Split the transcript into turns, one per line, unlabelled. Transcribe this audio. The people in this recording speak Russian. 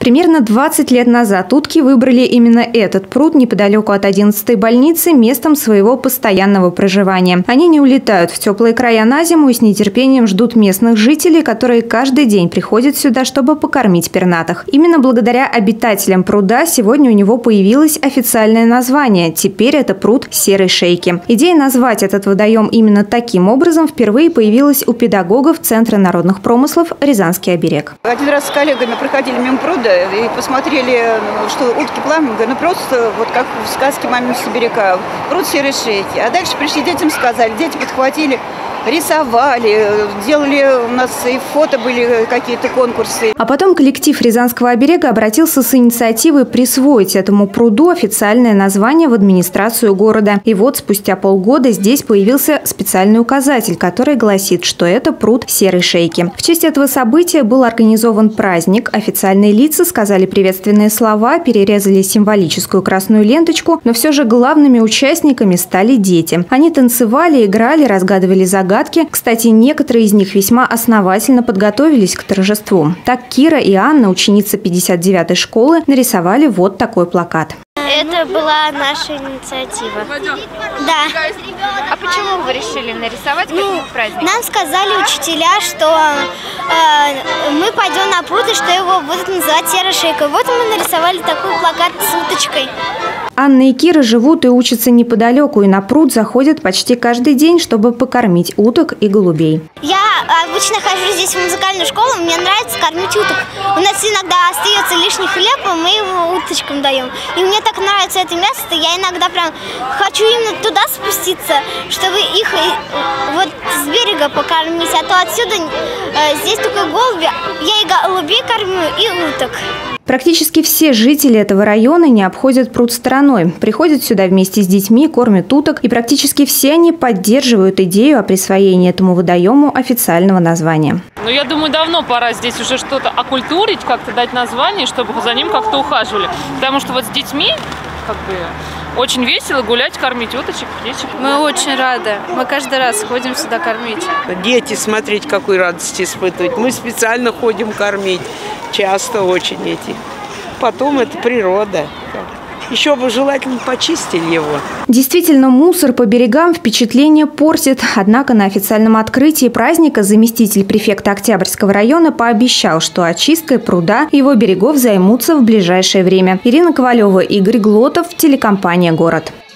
Примерно 20 лет назад утки выбрали именно этот пруд неподалеку от 11-й больницы местом своего постоянного проживания. Они не улетают в теплые края на зиму и с нетерпением ждут местных жителей, которые каждый день приходят сюда, чтобы покормить пернатых. Именно благодаря обитателям пруда сегодня у него появилось официальное название. Теперь это пруд Серой Шейки. Идея назвать этот водоем именно таким образом впервые появилась у педагогов Центра народных промыслов «Рязанский оберег».
Один раз с коллегами проходили мимо пруда и посмотрели, что утки плавают, просто вот как в сказке «Мамин сибиряка», пруд Серой Шейки. А дальше пришли детям, сказали, дети подхватили, рисовали, делали, у нас и фото были, какие-то конкурсы.
А потом коллектив Рязанского оберега обратился с инициативой присвоить этому пруду официальное название в администрацию города. И вот спустя полгода здесь появился специальный указатель, который гласит, что это пруд Серой Шейки. В честь этого события был организован праздник. Официальные лица сказали приветственные слова, перерезали символическую красную ленточку, но все же главными участниками стали дети. Они танцевали, играли, разгадывали загадки. Кстати, некоторые из них весьма основательно подготовились к торжеству. Так Кира и Анна, ученица 59-й школы, нарисовали вот такой плакат.
Это была наша инициатива. Да.
А почему вы решили нарисовать праздник?
Нам сказали учителя, что мы пойдем на пруд и что его будут называть Серой Шейкой. Вот мы нарисовали такой плакат с уточкой.
Анна и Кира живут и учатся неподалеку, и на пруд заходят почти каждый день, чтобы покормить уток и голубей.
Я обычно хожу здесь в музыкальную школу, мне нравится кормить уток. У нас иногда остается лишний хлеб, и мы его уточкам даем. И мне так нравится это место, я иногда прям хочу именно туда спуститься, чтобы их вот с берега покормить. А то отсюда здесь только голуби, я и голубей кормлю, и уток.
Практически все жители этого района не обходят пруд стороной. Приходят сюда вместе с детьми, кормят уток, и практически все они поддерживают идею о присвоении этому водоему официального названия.
Ну, я думаю, давно пора здесь уже что-то окультурить, как-то дать название, чтобы за ним как-то ухаживали. Потому что вот с детьми очень весело гулять, кормить уточек, птичек.
Мы очень рады. Мы каждый раз ходим сюда кормить.
Дети, смотреть, какую радость испытывают. Мы специально ходим кормить. Часто очень эти. Потом это природа. Еще бы желательно почистили его.
Действительно, мусор по берегам впечатление портит. Однако на официальном открытии праздника заместитель префекта Октябрьского района пообещал, что очисткой пруда и его берегов займутся в ближайшее время. Ирина Ковалева, Игорь Глотов, телекомпания «Город».